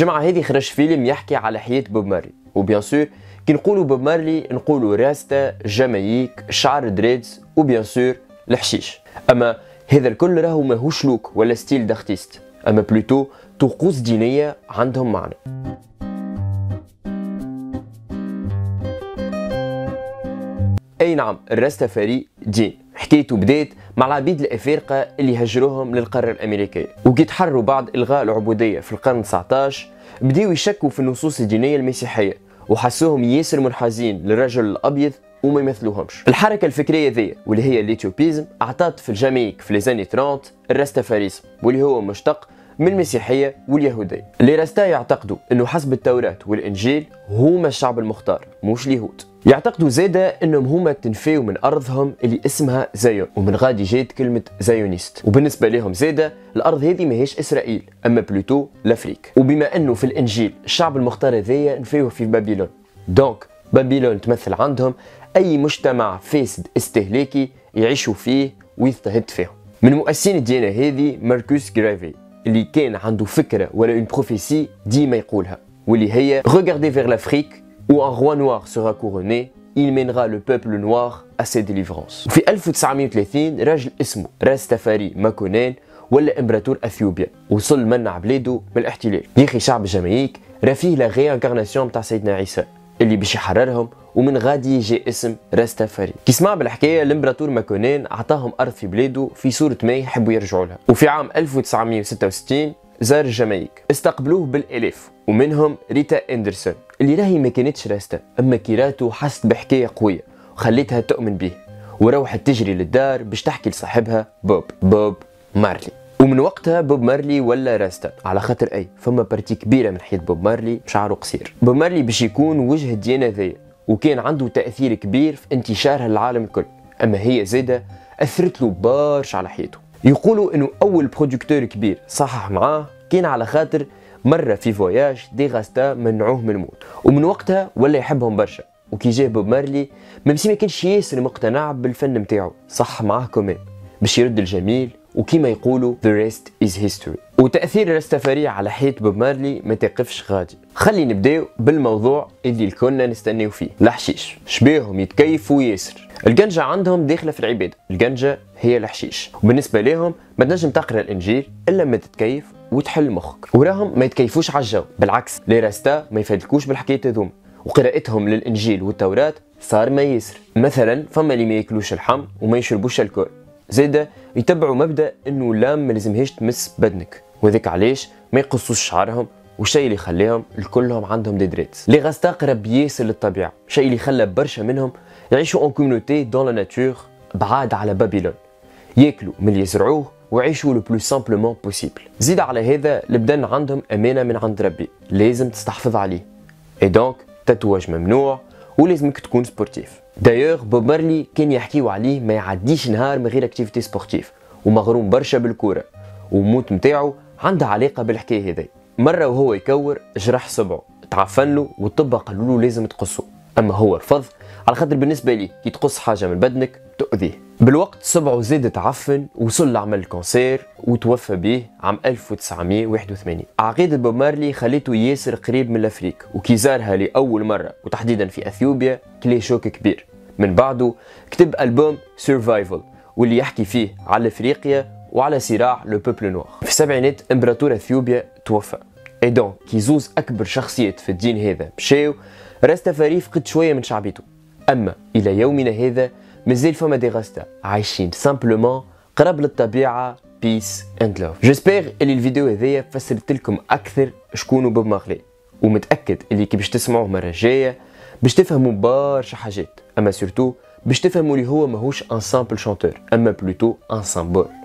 الجمعة هذه خرج فيلم يحكي على حياة بوب مارلي، وبيان سور كي نقولوا بوب مارلي نقولوا راستا، جامايك، شعر دريدز، وبيان سور الحشيش. اما هذا الكل راهو ماهوش لوك ولا ستيل دارتيست، اما بلوتو طقوس دينية عندهم معنى. اي نعم، الراستافاري دين حكايته بدات مع العبيد الافارقه اللي هجروهم للقاره الامريكيه، وكي تحرروا بعد الغاء العبوديه في القرن 19 بداوا يشكوا في النصوص الدينيه المسيحيه وحسوهم ياسر منحازين للرجل الابيض وما يمثلوهمش. الحركه الفكريه ذي واللي هي الإثيوبيزم اعطت في الجامايك في ليزاني 30 الراستافاريزم، واللي هو مشتق من المسيحيه واليهوديه. اللي راستا يعتقدوا انه حسب التوراه والانجيل هما الشعب المختار مش اليهود. يعتقدوا زاده انهم هما تنفيوا من ارضهم اللي اسمها زايون، ومن غادي جات كلمه زايونيست. وبالنسبه لهم زاده الارض هذه ماهيش اسرائيل اما بلوتو لافريك، وبما انه في الانجيل الشعب المختار هذايا نفيوه في بابلون، دونك بابلون تمثل عندهم اي مجتمع فاسد استهلاكي يعيشوا فيه ويضطهد فيهم. من مؤسسين الديانه هذه ماركوس غرافي اللي كان عنده فكره ولا اون بروفيسي ديما يقولها، واللي هي regardez vers l'Afrique où un roi noir sera couronné, il mènera le peuple noir à ses délivrances. في 1930 راجل اسمه راستافاري ماكونين ولا امبراطور اثيوبيا، وصل منع بلاده من الاحتلال. يا اخي شعب جامايك راه فيه لا ريانكارناسيون نتاع سيدنا عيسى اللي باش يحررهم، ومن غادي جاء اسم راستافاري. كي سمع بالحكايه الامبراطور ماكونين عطاهم ارض في بلاده في صوره ما يحبوا يرجعوا لها. وفي عام 1966 زار الجامايك، استقبلوه بالالاف، ومنهم ريتا اندرسون اللي راهي ما كانتش راستا، اما كيراتو حست بحكايه قويه وخليتها تؤمن به، وروحت تجري للدار باش تحكي لصاحبها بوب مارلي. ومن وقتها بوب مارلي ولا راستا، على خاطر اي فما بارتي كبيره من حياه بوب مارلي شعره قصير. بوب مارلي باش يكون وجه الديانه ذي، وكان عنده تاثير كبير في انتشارها للعالم الكل، اما هي زاده اثرت له برشا على حياته. يقولوا انه اول برودكتور كبير صحح معاه كان على خاطر مره في فواياج دي غاستا منعوه من الموت، ومن وقتها ولا يحبهم برشا. وكي جاه بوب مارلي ميمسي ما كانش ياسر مقتنع بالفن نتاعو، صح معاه كمان باش يرد الجميل، وكيما يقولوا the rest is history. وتاثير الراستافاري على حياه بوب مارلي ما تقفش غادي. خلي نبداو بالموضوع اللي كنا نستناو فيه، الحشيش. شبيهم يتكيفوا ياسر. القنجة عندهم داخله في العباده، القنجة هي الحشيش، وبالنسبه لهم ما تنجم تقرا الانجيل الا ما تتكيف وتحل مخك. وراهم ما يتكيفوش على الجو، بالعكس لي راستا ما يفادلكوش بالحكايه هذوما، وقراءتهم للانجيل والتوراه صار ما ياسر. مثلا فما اللي ما ياكلوش اللحم وما يشربوش الكول، زاده يتبعوا مبدا انه اللام ما لازمهاش تمس بدنك، وذاك علاش ما يقصوش شعرهم، والشيء اللي يخليهم الكلهم عندهم دي دريتس. لي غاستا قرب ياسر للطبيعه، شيء اللي خلى برشا منهم يعيشوا اون كوميونيتي دون لا ناتور بعاد على بابلون، ياكلوا من اللي يزرعوه ويعيشوا لو بلو سامبلومون بوسيبل. زيد على هذا البدن عندهم امانه من عند ربي لازم تستحفظ عليه، اي دونك تاتواج ممنوع ولازمك تكون سبورتيف. دايوغ بوب مارلي كان يحكيو عليه ما يعديش نهار من غير اكتيفيتي سبورتيف، ومغروم برشا بالكوره، وموت نتاعو عندها علاقه بالحكايه هذي. مره وهو يكور جرح صبعه، تعفن له والطب قالوا له لازم تقصه، اما هو رفض على خاطر بالنسبه ليه كي تقص حاجه من بدنك تؤذيه. بالوقت صبعه زاد تعفن وصل لعمل الكونسير وتوفى به عام 1981. عقيدة بوب مارلي خليته ياسر قريب من الافريك، وكي زارها لاول مره وتحديدا في اثيوبيا كلي شوك كبير. من بعده كتب البوم سيرفايفل واللي يحكي فيه على افريقيا وعلى صراع لو بوبل نوار. في السبعينات امبراطور اثيوبيا توفى، اي دونك كي زوز اكبر شخصيات في الدين هذا مشاو، راستافاري فقد شويه من شعبيته. اما الى يومنا هذا مازال فما دي غاستا عايشين سامبلومون قرب للطبيعه، بيس اند لوف. جيسبيغ اللي الفيديو هذايا فسرت لكم اكثر شكون بوب مارلي، ومتاكد اللي كي باش تسمعوه المره الجايه باش تفهموا برشا حاجات، اما سورتو باش تفهموا اللي هو ماهوش ان سامبل شانتور اما بلوتو ان سامبول.